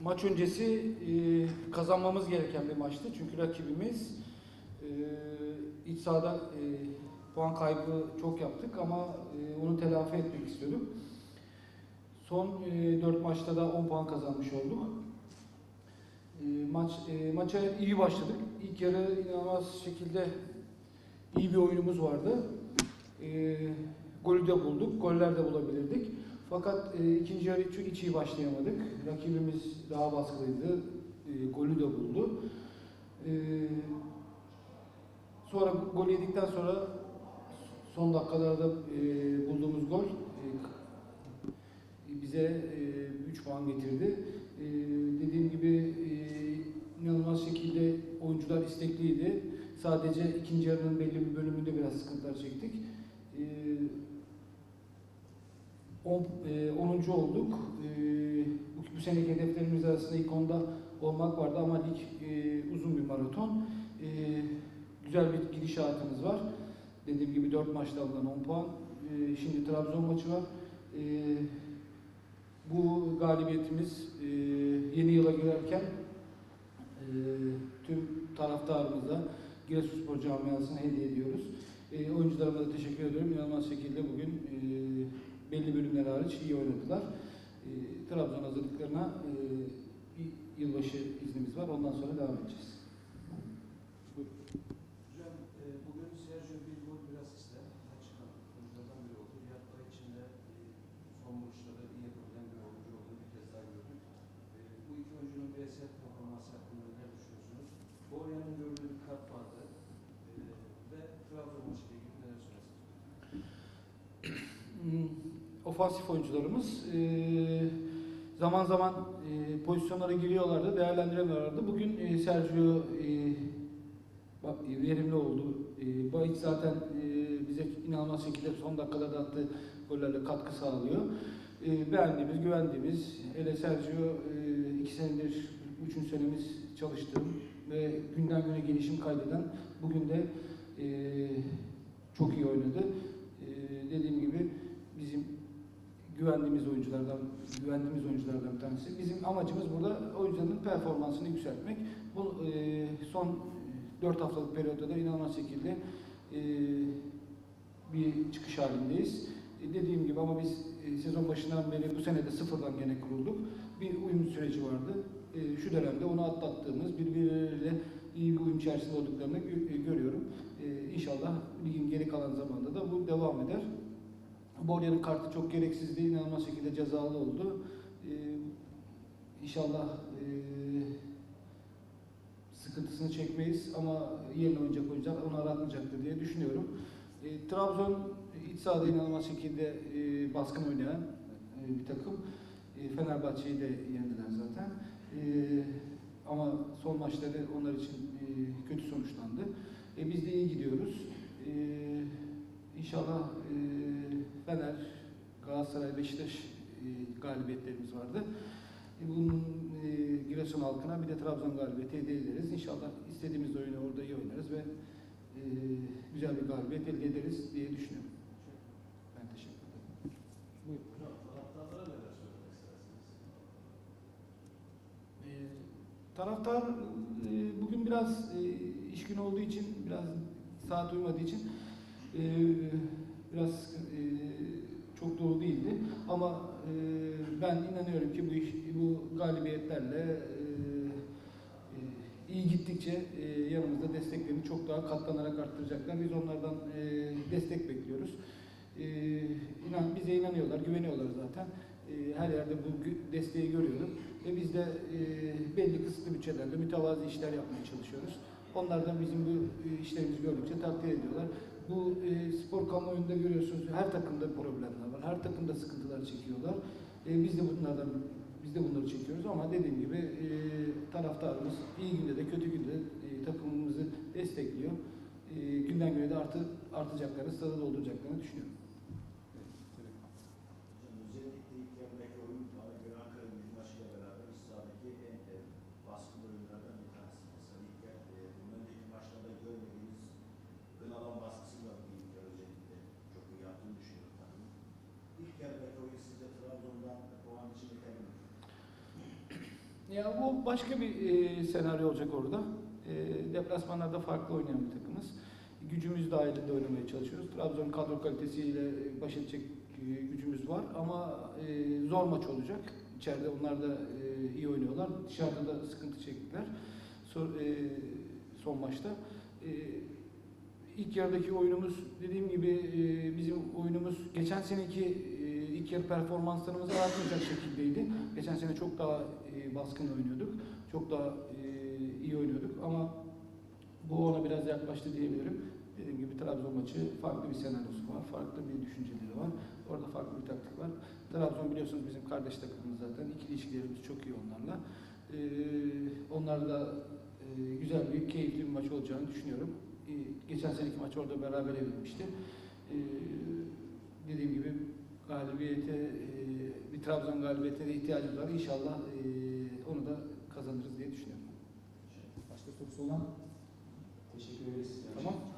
Maç öncesi kazanmamız gereken bir maçtı. Çünkü rakibimiz iç sahada puan kaybı çok yaptık ama onu telafi etmek istiyorduk. Son 4 maçta da 10 puan kazanmış olduk. Maça iyi başladık. İlk yarı inanılmaz şekilde iyi bir oyunumuz vardı. Golü de bulduk, goller de bulabilirdik. Fakat ikinci yarı hiç iyi başlayamadık. Rakibimiz daha baskılıydı, golü de buldu. Sonra gol yedikten sonra son dakikalarda bulduğumuz gol bize 3 puan getirdi. Dediğim gibi inanılmaz şekilde oyuncular istekliydi. Sadece ikinci yarının belli bir bölümünde biraz sıkıntılar çektik. 10. olduk. Bu seneki hedeflerimiz arasında ilk 10'da olmak vardı ama lig uzun bir maraton. Güzel bir gidişatımız var. Dediğim gibi 4 maçta alınan 10 puan. Şimdi Trabzon maçı var. Bu galibiyetimiz yeni yıla girerken tüm taraftarımıza, Giresunspor camiasına hediye ediyoruz. Oyuncularıma da teşekkür ediyorum. İnanılmaz şekilde bugün belli bölümler hariç iyi oynadılar. Trabzon hazırlıklarına bir yılbaşı iznimiz var. Ondan sonra devam edeceğiz. Hocam bugün Sergio bir gol biraz ister. Çıkan oyunculardan biri oldu. Hatta içinde son vuruşları iyi yapabilen bir oyuncu olduğunu bir kez daha gördük. Bu iki oyuncunun bireysel performansı hakkında ne düşünüyorsunuz? Borja'nın gördüğü bir kart vardı. Ve Trabzon maçıyla ilgili neler söylersiniz? Ofansif oyuncularımız zaman zaman pozisyonlara giriyorlardı, değerlendiremiyorlardı. Bugün Sergio verimli oldu. Bayiç zaten bize inanılmaz şekilde son dakikalarda attığı gollerle katkı sağlıyor. Beğendiğimiz, güvendiğimiz, hele Sergio 2 senedir, 3. senemiz çalıştığım ve günden güne gelişim kaydeden bugün de çok iyi oynadı. Dediğim gibi bizim güvendiğimiz oyunculardan bir tanesi. Bizim amacımız burada oyuncuların performansını yükseltmek. Bu son 4 haftalık periyotta da inanılmaz şekilde bir çıkış halindeyiz. Dediğim gibi ama biz sezon başından beri bu sene de sıfırdan gene kurulduk. Bir uyum süreci vardı. Şu dönemde onu atlattığımız, birbirleriyle iyi bir uyum içerisinde olduklarını görüyorum. İnşallah ligin geri kalan zamanda da bu devam eder. Borja'nın kartı çok gereksizdi, inanılmaz şekilde cezalı oldu. İnşallah sıkıntısını çekmeyiz ama yerine oynayacak oyuncular onu aratmayacaktır diye düşünüyorum. Trabzon iç sahada inanılmaz şekilde baskın oynayan bir takım. Fenerbahçe'yi de yendiler zaten. Ama son maçları onlar için kötü sonuçlandı. Biz de iyi gidiyoruz. İnşallah Fener, Galatasaray, Beşiktaş galibiyetlerimiz vardı. Bunun Giresun halkına bir de Trabzon galibiyeti hediye ederiz. İnşallah istediğimiz oyunu orada iyi oynarız ve güzel bir galibiyet elde ederiz diye düşünüyorum. Ben teşekkür ederim. Buyurun. Taraftarlara neler söylemek istersiniz? Taraftar bugün biraz iş günü olduğu için, biraz saat uymadığı için biraz çok dolu değildi. Ama ben inanıyorum ki bu galibiyetlerle iyi gittikçe yanımızda desteklerini çok daha katlanarak arttıracaklar. Biz onlardan destek bekliyoruz. Bize inanıyorlar, güveniyorlar zaten. Her yerde bu desteği görüyorum. Ve biz de belli kısıtlı bütçelerle mütevazi işler yapmaya çalışıyoruz. Onlar da bizim bu işlerimizi gördükçe takdir ediyorlar. Bu spor kamuoyunda görüyorsunuz her takımda problemler var. Her takımda sıkıntılar çekiyorlar. Biz de bunları çekiyoruz ama dediğim gibi taraftarımız iyi günde de kötü günde takımımızı destekliyor. Günden güne de artacaklarını, stadı dolduracaklarını düşünüyorum. Özellikle ilk yarıdaki oyun bana göre Ankara Gücü maçıyla beraber iç sahadaki en baskılı oyunlardan bir tanesi. Mesela ilk bundan önceki maçlarda görmediğimiz ön alan baskısı var bu ilk yarı özellikle çok iyi yaptığını düşünüyorum takımın. İlk yarıdaki oyun sizce Trabzon'dan puan için yeterli mi? Ya bu başka bir senaryo olacak orada. Deplasmanlarda farklı oynayan bir takımız. Gücümüz dahilinde oynamaya çalışıyoruz. Trabzon kadro kalitesiyle baş edecek gücümüz var ama zor maç olacak. İçeride onlar da iyi oynuyorlar. Dışarıda da sıkıntı çektiler. Son maçta. İlk yarıdaki oyunumuz dediğim gibi bizim oyunumuz geçen seneki ilk yarı performanslarımızı aratmayacak şekildeydi. Geçen sene çok daha baskın oynuyorduk. Çok daha iyi oynuyorduk ama bu ona biraz yaklaştı diyebilirim. Dediğim gibi Trabzon maçı farklı bir senaryosu var, farklı bir düşünceleri var. Orada farklı bir taktik var. Trabzon biliyorsunuz bizim kardeş takımımız zaten. İkili ilişkilerimiz çok iyi onlarla. Onlar da güzel bir, keyifli bir maç olacağını düşünüyorum. Geçen seneki maç orada beraber edilmişti. Dediğim gibi galibiyete, bir Trabzon galibiyetine ihtiyacımız var. İnşallah onu da kazanırız diye düşünüyorum. Başka sorusu olan? Teşekkür ederiz. Tamam.